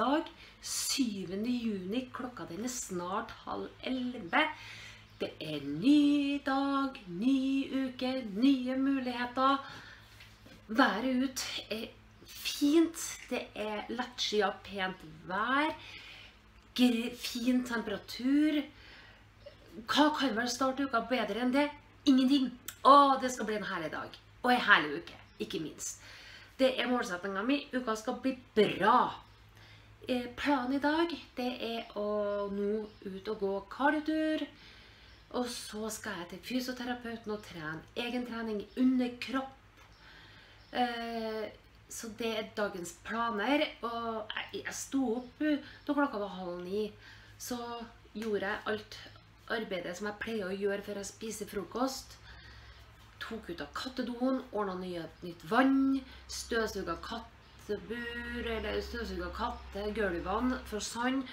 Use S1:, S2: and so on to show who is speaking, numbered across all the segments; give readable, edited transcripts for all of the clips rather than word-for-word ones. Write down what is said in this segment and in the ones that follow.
S1: dag, 7. juni, klokka den er snart 10:30. Det er ny dag, ny uke, nye muligheter. Været ut er fint, det er lettskyet, pent vær, fin temperatur. Hva kan vel starte uka bedre enn det? Ingenting. Det skal bli en herlig dag, og en herlig uke, ikke minst. Det er målsettingen min, uka skal bli bra. Planen i dag, det er å nå ut og gå kardiotur, og så skal jeg til fysioterapeuten og trene egen trening i underkropp. Så det er dagens planer, og jeg sto opp da klokka var 8:30, så gjorde jeg alt arbeidet som jeg pleier å gjøre før jeg spiser frokost. Tok ut av kattedoen, ordnet nytt vann, støvsuget kattebur, eller støvsuget kattegulvene for sand,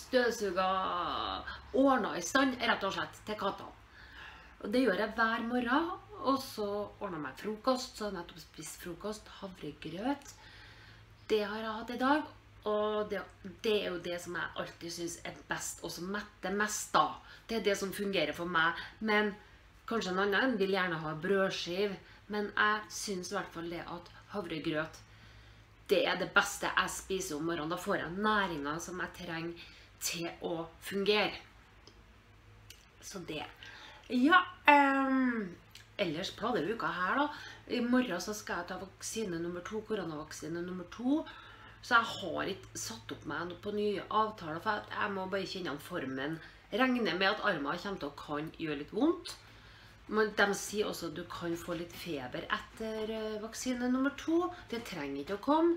S1: ordnet i stand, rett og slett, til kattene. Og det gjør jeg hver morgen, og så ordnet jeg meg frokost, så har jeg nettopp spist frokost, havregrøt. Det har jeg hatt i dag, og det er jo det som jeg alltid synes er best, og som metter mest da. Det er det som fungerer for meg, men kanskje en annen vil gjerne ha brødskiv, men jeg synes i hvert fall det at havregrøt, det er det beste jeg spiser om morgenen. Da får jeg næringen som jeg trenger til å fungere. Så det. Ja, ellers planer uka her da. I morgen så skal jeg ta vaksine nummer 2, koronavaksine nummer 2. Så jeg har ikke satt opp meg på nye avtaler, for jeg må bare kjenne an formen. Regner med at armen kommer til å kan gjøre litt vondt. Men de sier også at du kan få litt feber etter vaksine nummer 2. Det trenger ikke å komme.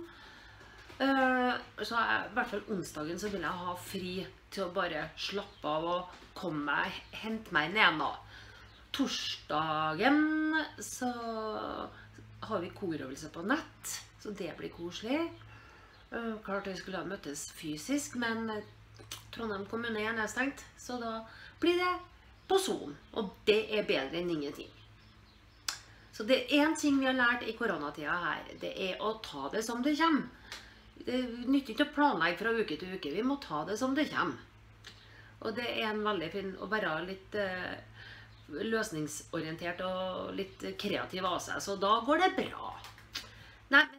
S1: Så i hvert fall onsdagen så vil jeg ha fri til å bare slappe av og hente meg ned da. Torsdagen så har vi korøvelse på nett, så det blir koselig. Klart vi skulle ha møttes fysisk, men Trondheim kommune er nedstengt, så da blir det på Zoom, og det er bedre enn ingenting. Så det er en ting vi har lært i koronatida her, det er å ta det som det kommer. Det nytter ikke å planlegge fra uke til uke, vi må ta det som det kommer. Og det er en veldig fin å være litt løsningsorientert og litt kreativ av seg, så da går det bra. Nei, men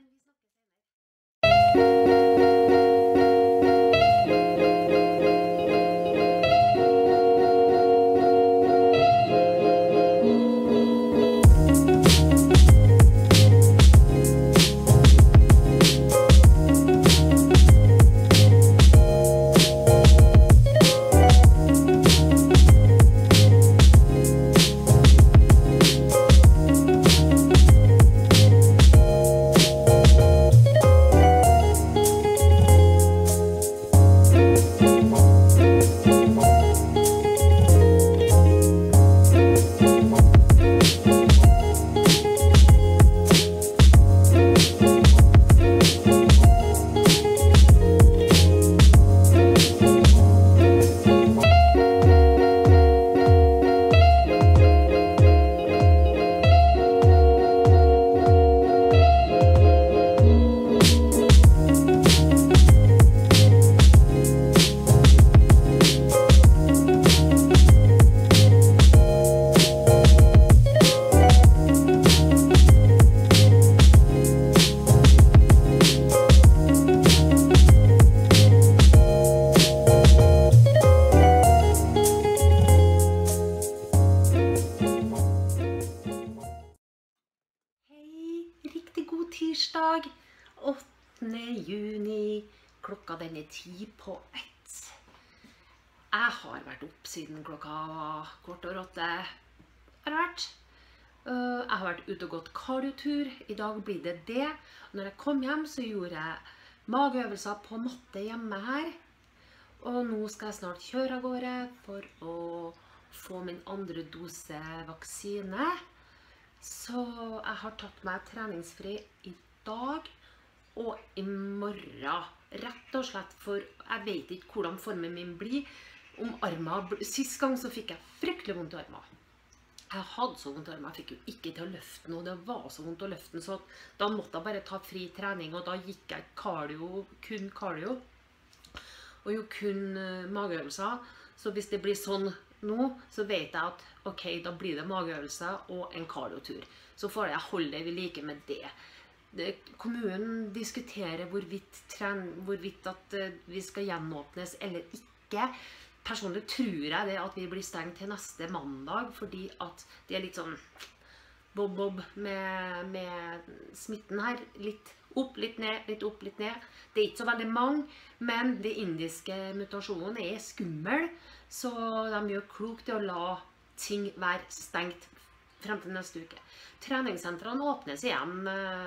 S1: tirsdag, 8. juni, klokka den er 7:50. Jeg har vært opp siden klokka 7:15. Jeg har vært ute og gått kardiotur. I dag blir det det. Når jeg kom hjem så gjorde jeg mageøvelser på matte hjemme her. Og nå skal jeg snart kjøre av gårde for å få min andre dose vaksine. Så jeg har tatt meg treningsfri i dag og i morgen. Rett og slett for jeg vet ikke hvordan formen min blir. Sist gang så fikk jeg fryktelig vondt i armen. Jeg hadde så vondt i armen, jeg fikk jo ikke til å løfte den, og det var så vondt å løfte den, så da måtte jeg bare ta fri trening, og da gikk jeg kun cardio. og gjøre kun mageøvelser. Så hvis det blir sånn nå, så vet jeg at ok, da blir det mageøvelser og en kardiotur. Så får jeg holde det vi like med det. Kommunen diskuterer hvorvidt at vi skal gjenåpnes eller ikke. Personlig tror jeg det at vi blir stengt til neste mandag, fordi at det litt sånn bob-bob med smitten her. Litt opp, litt ned, litt opp, litt ned. Det ikke så veldig mange, men de indiske mutasjonene skummel, så de gjør klokt til å la ting være stengt frem til neste uke. Treningssentrene åpnes igjen,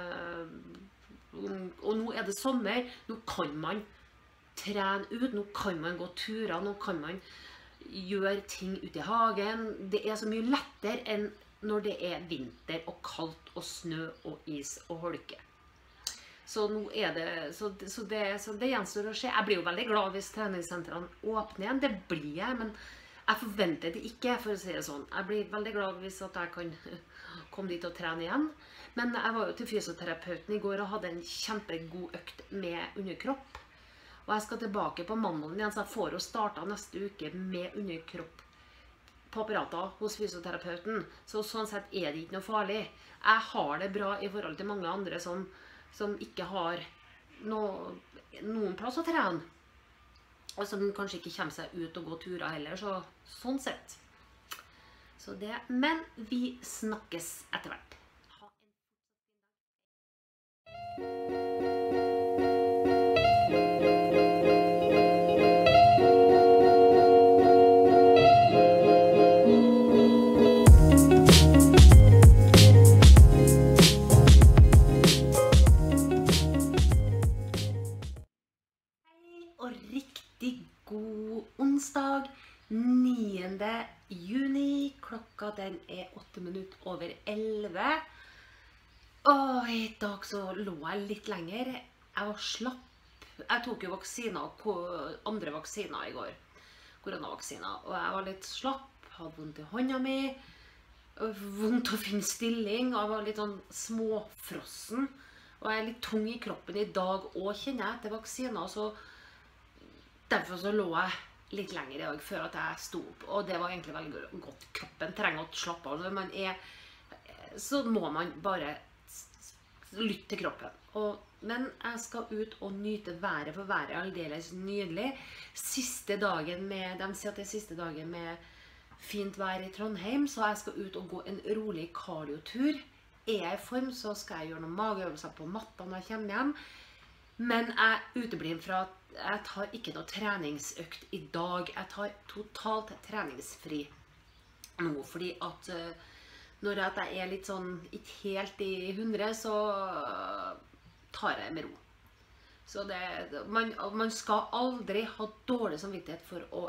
S1: og nå det sommer, nå kan man trene ut, nå kan man gå turer, nå kan man gjøre ting ute i hagen. Det så mye lettere enn når det vinter og kaldt og snø og is og holke. Så nå det gjenstår å skje. Jeg blir jo veldig glad hvis treningssentrene åpner igjen, det blir jeg, men jeg forventer det ikke, for å si det sånn. Jeg blir veldig glad hvis at jeg kan komme dit og trene igjen. Men jeg var jo til fysioterapeuten i går og hadde en kjempegod økt med underkropp. Og jeg skal tilbake på mandagen igjen, så jeg får jo startet neste uke med underkropp på apparater hos fysioterapeuten. Så sånn sett det ikke noe farlig. Jeg har det bra i forhold til mange andre som ikke har noen plass å trene. Og som kanskje ikke kommer seg ut og gå turer heller, så sånn sett. Så det, men vi snakkes etter hvert. Onsdag 9. juni, klokka den 11:08. Og i dag så lå jeg litt lenger. Jeg var slapp. Jeg tok jo andre vaksiner i går, koronavaksiner, og jeg var litt slapp, hadde vondt i hånda mi, vondt å finne stilling, og jeg var litt sånn småfrossen, og jeg litt tung i kroppen i dag, og kjenner jeg etter vaksiner, så derfor så lå jeg litt lenger i dag før at jeg sto opp, og det var egentlig veldig godt. Kroppen trenger å slappe av. Når man så må man bare lytte til kroppen. Men jeg skal ut og nyte været, for været aldeles nydelig. Siste dagen de sier at det siste dagen med fint vær i Trondheim, så jeg skal ut og gå en rolig kardiotur. Jeg i form, så skal jeg gjøre noen mageøvelser på matta når jeg kommer hjem. Men jeg uteblir fra at jeg tar ikke noe treningsøkt i dag. Jeg tar totalt treningsfri nå, fordi at når jeg litt sånn, ikke helt i 100, så tar jeg med ro. Så man skal aldri ha dårlig samvittighet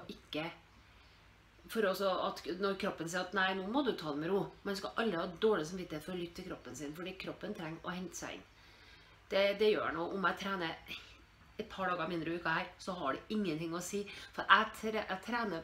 S1: når kroppen sier at nei, nå må du ta det med ro. Man skal aldri ha dårlig samvittighet for å lytte til kroppen sin, fordi kroppen trenger å hente seg inn. Det gjør noe. Om jeg trener et par dager mindre i uka her, så har det ingenting å si. For jeg trener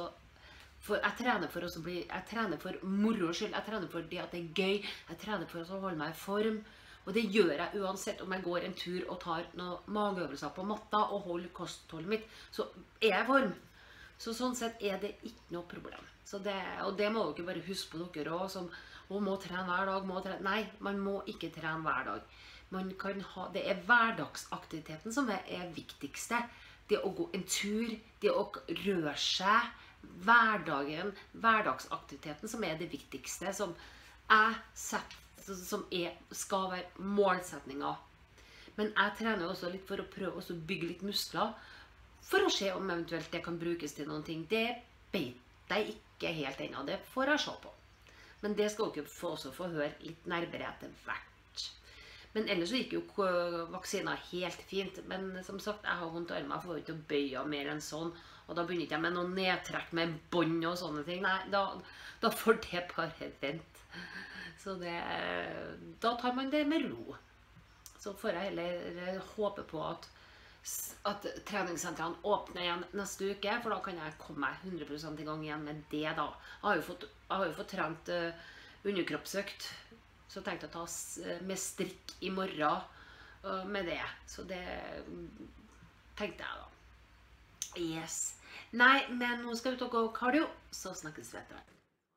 S1: for moro skyld. Jeg trener for det at det gøy. Jeg trener for å holde meg i form. Og det gjør jeg uansett om jeg går en tur og tar noen mageøvelser på matta og holder kostholdet mitt. Så jeg i form. Så sånn sett det ikke noe problem. Og det må dere bare huske på dere også, som må trene hver dag. Nei, man må ikke trene hver dag. Det hverdagsaktiviteten som viktigste. Det å gå en tur, det å røre seg, hverdagsaktiviteten som det viktigste, som skal være målsetninger. Men jeg trener også litt for å prøve å bygge litt muskler, for å se om eventuelt det kan brukes til noen ting. Det vet jeg ikke helt ennå, det får jeg se på. Men det skal dere også få høre litt nærmere etter hvert. Men ellers så gikk jo vaksiner helt fint. Men som sagt, jeg har vondt i armen, jeg får ikke å bøye mer enn sånn. Og da begynner ikke jeg med noen nedtrekk med bånd og sånne ting. Nei, da får det bare vent. Så da tar man det med ro. Så får jeg heller håpe på at treningssentrene åpner igjen neste uke, for da kan jeg komme meg 100% i gang igjen med det da. Jeg har jo fått trent underkroppsøkt, så jeg tenkte å ta med strikk i morgen med det. Så det tenkte jeg da. Yes. Nei, men nå skal vi ut og gå cardio, så snakkes vi etter.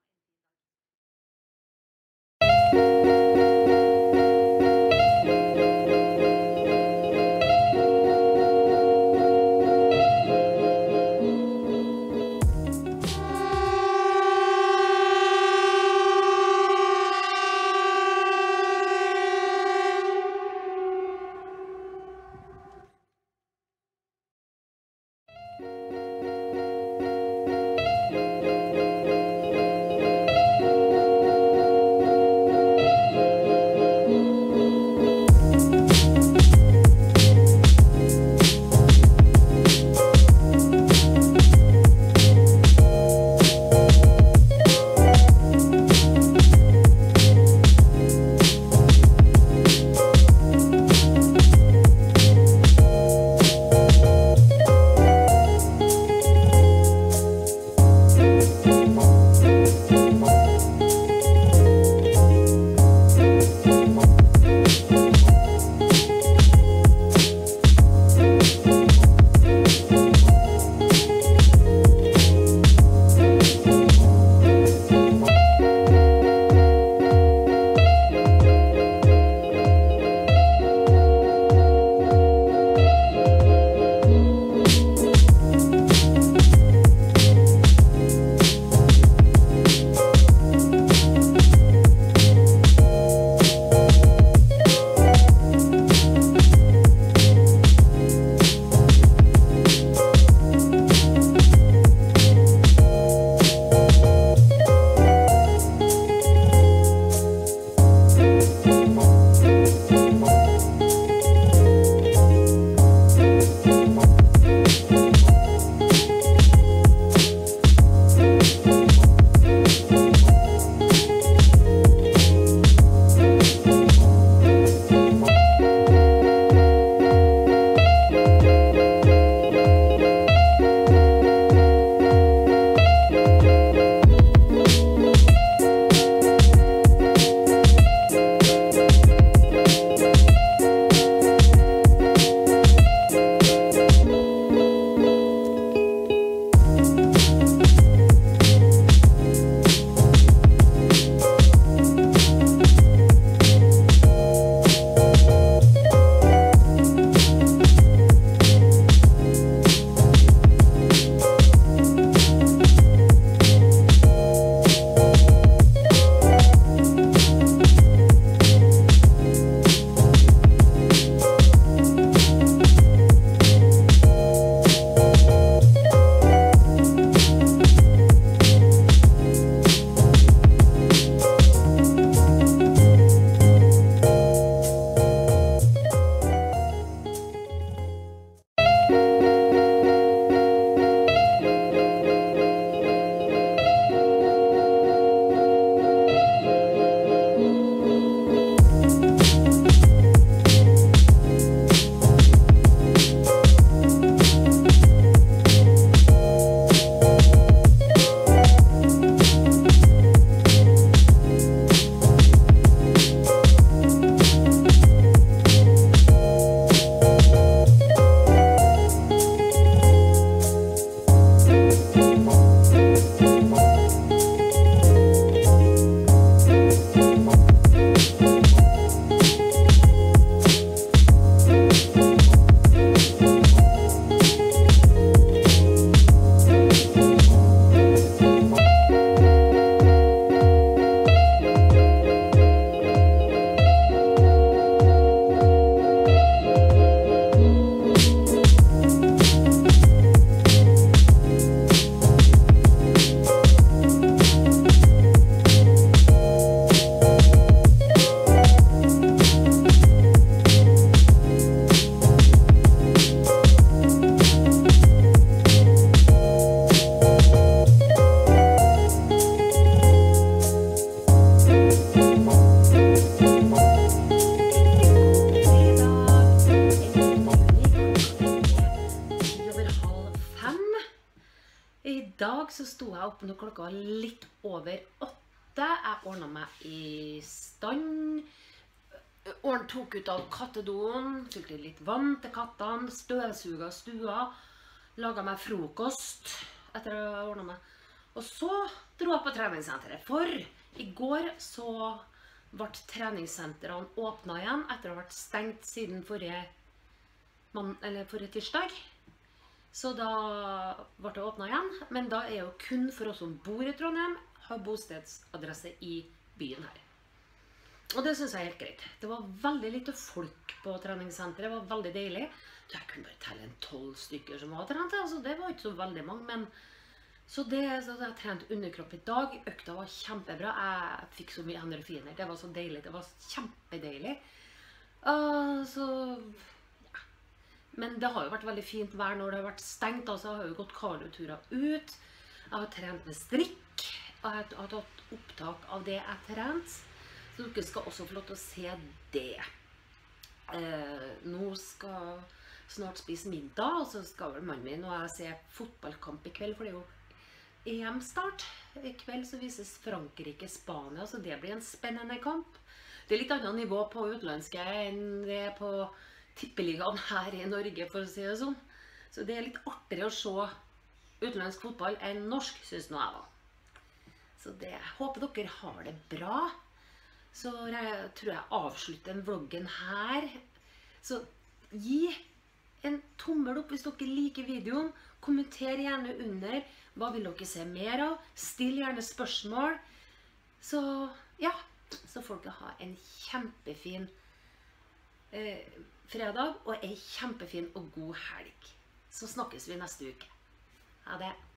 S1: dag så sto jeg opp når klokka var litt over 8. Jeg ordnet meg i stand. Tok ut av kattedoen, fylte litt vann til kattene, støvsuget stua. laget meg frokost etter å ha ordnet meg. Og så dro jeg på treningssenteret, for i går så ble treningssentrene åpnet igjen etter å ha vært stengt siden forrige tirsdag. Så da ble det åpnet igjen, men da er jo kun for oss som bor i Trondheim, har bostedsadresse i byen her. Og det synes jeg er helt greit. Det var veldig lite folk på treningssenteret, det var veldig deilig. Så jeg kunne bare telle 12 stykker som var trent, altså det var ikke så veldig mange, men så jeg trente underkropp i dag. Økta var kjempebra, jeg fikk så mye endorfiner, det var så deilig, det var kjempedeilig. Så, ja. Men det har jo vært veldig fint vær når det har vært stengt, altså jeg har jo gått kardioturer ut, jeg har trent med strikk, og jeg har tatt opptak av det jeg trent. Så dere skal også få lov til å se det. Nå skal jeg snart spise middag, og så skal vel mannen min og jeg se fotballkamp i kveld, for det er jo EM-start. I kveld så vises Frankrike-Spania, så det blir en spennende kamp. Det er litt annet nivå på utenlandske enn det på tippeligaen her i Norge, for å si det sånn. Så det er litt artigere å se utenlandsk fotball enn norsk, synes nå jeg da. Så det, jeg håper dere har det bra. Så jeg tror jeg avslutter vloggen her. Så gi en tommel opp hvis dere liker videoen. Kommenter gjerne under. Hva vil dere se mer av? Still gjerne spørsmål. Så ja, så får dere ha en kjempefin fredag og en kjempefin og god helg. Så snakkes vi neste uke. Ha det.